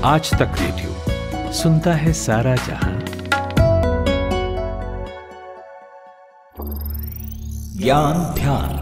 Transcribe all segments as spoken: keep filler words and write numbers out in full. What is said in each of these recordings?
आज तक रेडियो सुनता है सारा जहां। ज्ञान ध्यान।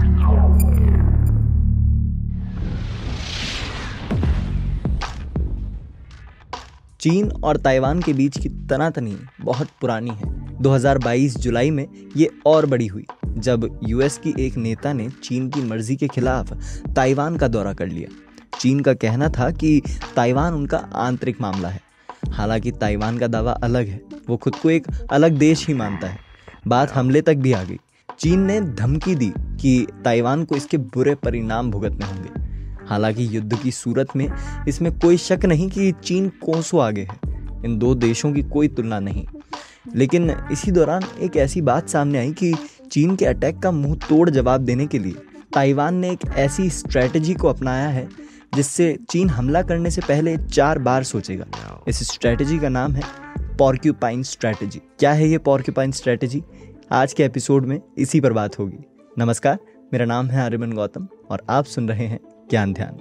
चीन और ताइवान के बीच की तनातनी बहुत पुरानी है। दो हज़ार बाईस जुलाई में ये और बड़ी हुई जब यूएस की एक नेता ने चीन की मर्जी के खिलाफ ताइवान का दौरा कर लिया। चीन का कहना था कि ताइवान उनका आंतरिक मामला है। हालांकि ताइवान का दावा अलग है, वो खुद को एक अलग देश ही मानता है। बात हमले तक भी आ गई। चीन ने धमकी दी कि ताइवान को इसके बुरे परिणाम भुगतने होंगे। हालांकि युद्ध की सूरत में इसमें कोई शक नहीं कि चीन कोसों आगे है। इन दो देशों की कोई तुलना नहीं। लेकिन इसी दौरान एक ऐसी बात सामने आई कि चीन के अटैक का मुंह तोड़ जवाब देने के लिए ताइवान ने एक ऐसी स्ट्रैटेजी को अपनाया है जिससे चीन हमला करने से पहले चार बार सोचेगा। इस स्ट्रैटेजी का नाम है पॉर्क्यूपाइन स्ट्रैटेजी। क्या है ये पॉर्क्यूपाइन स्ट्रैटेजी? आज के एपिसोड में इसी पर बात होगी। नमस्कार, मेरा नाम है आर्यमन गौतम और आप सुन रहे हैं ज्ञान ध्यान।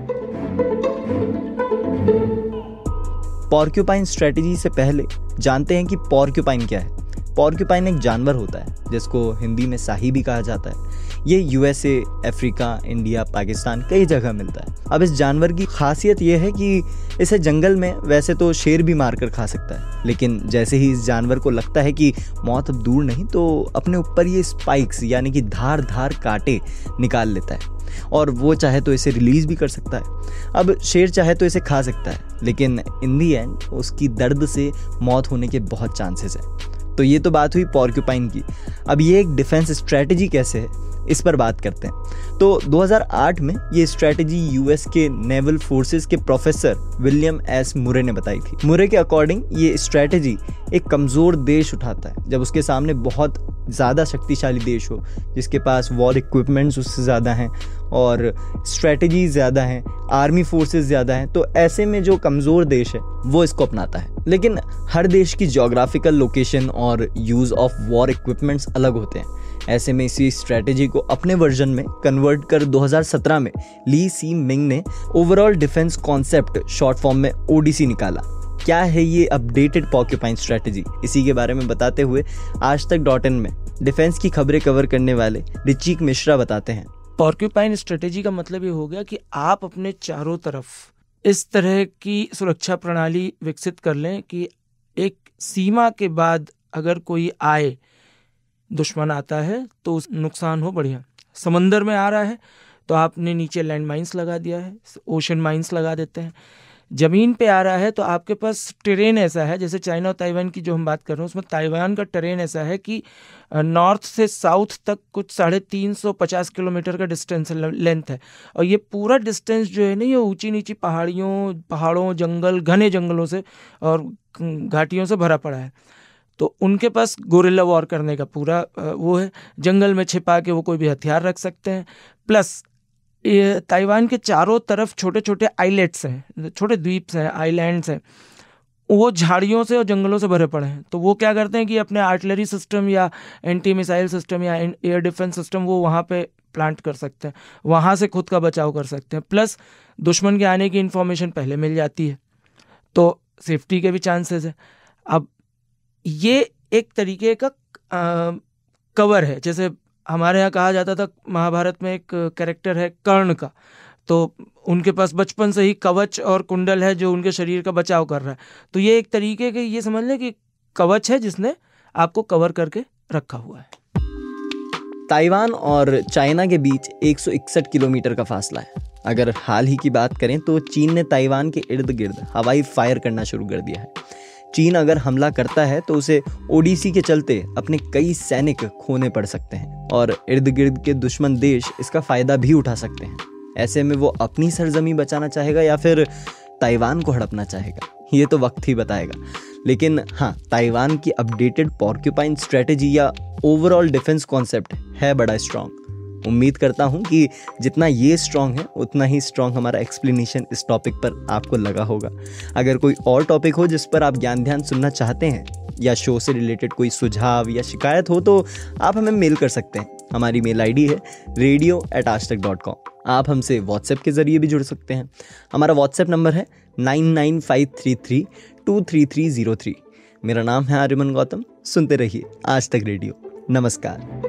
पॉर्क्यूपाइन स्ट्रैटेजी से पहले जानते हैं कि पॉर्क्यूपाइन क्या है। पॉर्क्यूपाइन एक जानवर होता है जिसको हिंदी में शाही भी कहा जाता है। ये यूएसए, अफ्रीका, इंडिया, पाकिस्तान कई जगह मिलता है। अब इस जानवर की खासियत ये है कि इसे जंगल में वैसे तो शेर भी मारकर खा सकता है, लेकिन जैसे ही इस जानवर को लगता है कि मौत अब दूर नहीं तो अपने ऊपर ये स्पाइक्स यानी कि धार धार कांटे निकाल लेता है और वो चाहे तो इसे रिलीज भी कर सकता है। अब शेर चाहे तो इसे खा सकता है, लेकिन इन दी एंड उसकी दर्द से मौत होने के बहुत चांसेस है। तो ये तो बात हुई पॉर्क्यूपाइन की। अब ये एक डिफेंस स्ट्रैटेजी कैसे है, इस पर बात करते हैं। तो दो हज़ार आठ में ये स्ट्रैटेजी यूएस के नेवल फोर्सेस के प्रोफेसर विलियम एस मुरे ने बताई थी। मुरे के अकॉर्डिंग ये स्ट्रैटेजी एक कमज़ोर देश उठाता है जब उसके सामने बहुत ज़्यादा शक्तिशाली देश हो, जिसके पास वॉर इक्विपमेंट्स उससे ज़्यादा हैं और स्ट्रैटेजी ज़्यादा हैं, आर्मी फोर्सेस ज़्यादा हैं। तो ऐसे में जो कमज़ोर देश है वो इसको अपनाता है। लेकिन हर देश की ज्योग्राफिकल लोकेशन और यूज़ ऑफ वॉर इक्विपमेंट्स अलग होते हैं। ऐसे में इसी स्ट्रैटेजी को अपने वर्जन में कन्वर्ट कर दो हज़ार सत्रह में ली सी मिंग ने overall defence concept short form में ओडीसी निकाला। क्या है ये अपडेटेड पॉर्क्यूपाइन स्ट्रैटेजी, इसी के बारे में बताते हुए आज तक डॉट इन में डिफेंस की खबरें कवर करने वाले ऋचिक मिश्रा बताते हैं। पॉर्क्यूपाइन स्ट्रैटेजी का मतलब ये हो गया कि आप अपने चारों तरफ इस तरह की सुरक्षा प्रणाली विकसित कर लें कि एक सीमा के बाद अगर कोई आए, दुश्मन आता है तो नुकसान हो बढ़िया। समंदर में आ रहा है तो आपने नीचे लैंड माइंस लगा दिया है, ओशन माइंस लगा देते हैं। ज़मीन पे आ रहा है तो आपके पास टेरेन ऐसा है, जैसे चाइना और ताइवान की जो हम बात कर रहे हैं उसमें ताइवान का टेरेन ऐसा है कि नॉर्थ से साउथ तक कुछ साढ़े तीन सौ पचास किलोमीटर का डिस्टेंस लेंथ है। और ये पूरा डिस्टेंस जो है ना, ये ऊंची नीची पहाड़ियों पहाड़ों जंगल, घने जंगलों से और घाटियों से भरा पड़ा है। तो उनके पास गोरिल्ला वॉर करने का पूरा वो है। जंगल में छिपा के वो कोई भी हथियार रख सकते हैं। प्लस ये ताइवान के चारों तरफ छोटे छोटे आइलैंड्स हैं, छोटे द्वीप्स हैं, आइलैंड्स हैं, वो झाड़ियों से और जंगलों से भरे पड़े हैं। तो वो क्या करते हैं कि अपने आर्टिलरी सिस्टम या एंटी मिसाइल सिस्टम या एयर डिफेंस सिस्टम वो वहाँ पे प्लांट कर सकते हैं, वहाँ से खुद का बचाव कर सकते हैं। प्लस दुश्मन के आने की इन्फॉर्मेशन पहले मिल जाती है तो सेफ्टी के भी चांसेस है। अब ये एक तरीके का आ, कवर है। जैसे हमारे यहाँ कहा जाता था, महाभारत में एक कैरेक्टर है कर्ण का, तो उनके पास बचपन से ही कवच और कुंडल है जो उनके शरीर का बचाव कर रहा है। तो ये एक तरीके के ये समझ लें कि कवच है जिसने आपको कवर करके रखा हुआ है। ताइवान और चाइना के बीच एक सौ इकसठ किलोमीटर का फासला है। अगर हाल ही की बात करें तो चीन ने ताइवान के इर्द गिर्द हवाई फायर करना शुरू कर दिया है। चीन अगर हमला करता है तो उसे ओडीसी के चलते अपने कई सैनिक खोने पड़ सकते हैं और इर्द गिर्द के दुश्मन देश इसका फायदा भी उठा सकते हैं। ऐसे में वो अपनी सरजमी बचाना चाहेगा या फिर ताइवान को हड़पना चाहेगा, ये तो वक्त ही बताएगा। लेकिन हाँ, ताइवान की अपडेटेड पॉर्क्यूपाइन स्ट्रैटेजी या ओवरऑल डिफेंस कॉन्सेप्ट है बड़ा स्ट्रॉन्ग। उम्मीद करता हूँ कि जितना ये स्ट्रॉन्ग है उतना ही स्ट्रॉन्ग हमारा एक्सप्लेनेशन इस टॉपिक पर आपको लगा होगा। अगर कोई और टॉपिक हो जिस पर आप ज्ञान ध्यान सुनना चाहते हैं या शो से रिलेटेड कोई सुझाव या शिकायत हो तो आप हमें मेल कर सकते हैं हमारी मेल आईडी है radio at Aaj Tak dot com. आप हमसे व्हाट्सएप के ज़रिए भी जुड़ सकते हैं। हमारा व्हाट्सएप नंबर है nine nine five three three two three three zero three. मेरा नाम है आर्यमन गौतम। सुनते रहिए आज तक रेडियो। नमस्कार।